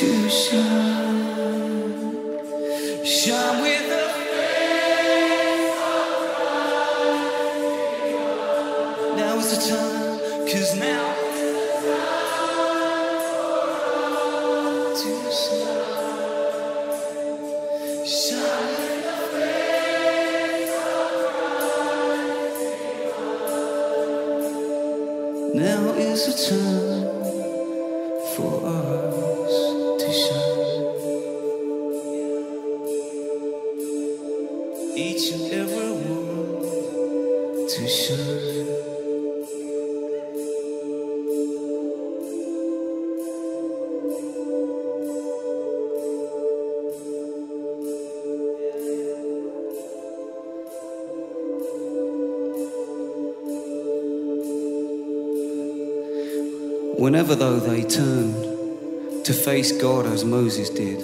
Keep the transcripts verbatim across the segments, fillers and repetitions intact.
to shine, shine with the face of Christ. Now is the time, 'cause now is the time to shine, shine with the face of Christ. Now is the time for us to shine. Each and every one to shine. Whenever though they turn to face God as Moses did,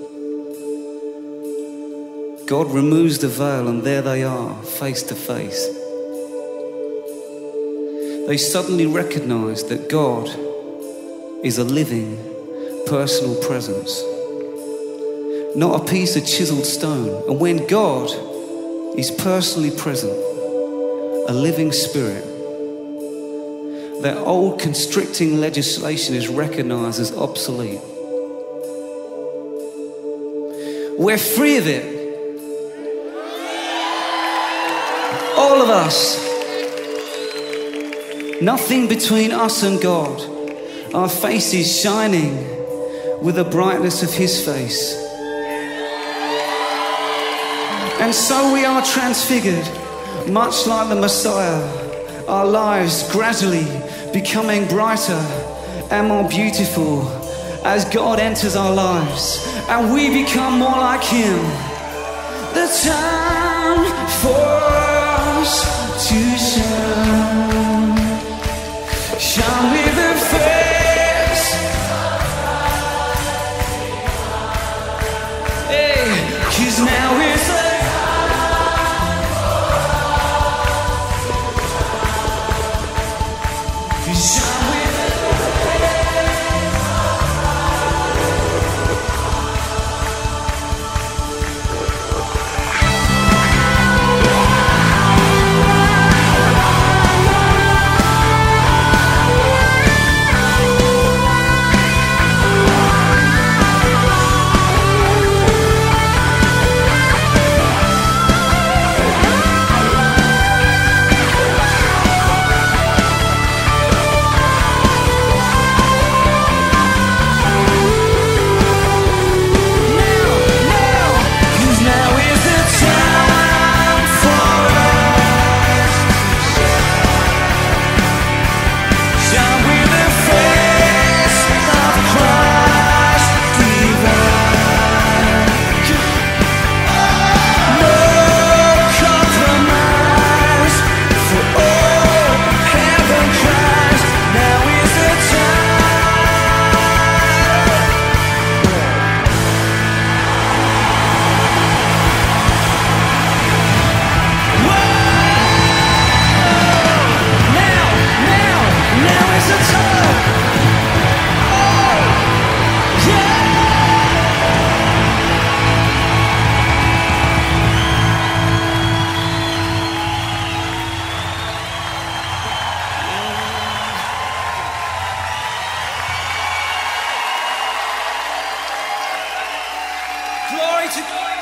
God removes the veil and there they are, face to face. They suddenly recognize that God is a living, personal presence, not a piece of chiseled stone. And when God is personally present, a living spirit, that old constricting legislation is recognized as obsolete. We're free of it. All of us. Nothing between us and God. Our faces shining with the brightness of His face. And so we are transfigured, much like the Messiah. Our lives gradually becoming brighter and more beautiful as God enters our lives and we become more like Him. The time for us to shine, shine with the face. Hey, 'cause now is the shine with glory to God.